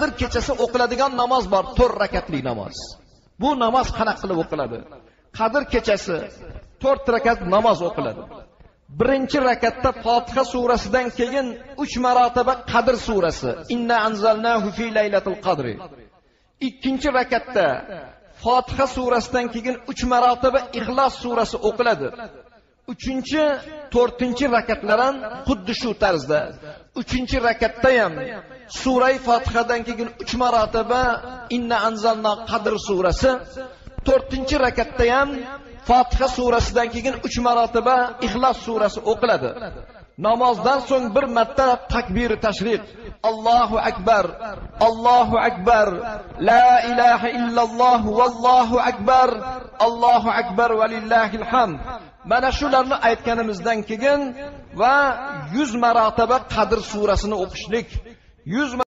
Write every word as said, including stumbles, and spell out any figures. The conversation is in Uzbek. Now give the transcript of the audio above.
Qadr kechasi o'qiladigan namoz bor, to'rt rakatli namoz. Bu namoz qanaqa qilib o'qiladi? Qadr kechasi to'rt rakat namoz o'qiladi. Birinchi rakatda Fotiha surasidan keyin uch marotaba Qadr surasi, Inna anzalnahu fi laylatil qadri. Ikkinchi rakatda Fotiha surasidan keyin uch marotaba Ixlos surasi o'qiladi. Uchinchi, to'rtinchi rakatlar ham xuddi shu tarzda. Uchinchi rakatda ham sura Fotihadan keyin uch marotaba Inna anzalna Qadr surasi, to'rtinchi rakatda ham Fotiha surasidan keyin uch marotaba Ixlos surasi o'qiladi. Namozdan so'ng bir marta takbir tashriq, Allohu akbar, Allohu akbar, la ilaha illalloh vallohu akbar, Allohu akbar va lillahil hamd. Mana shularni aytganimizdan keyin va yuz marotaba Qadr surasini o'qishlik. yuz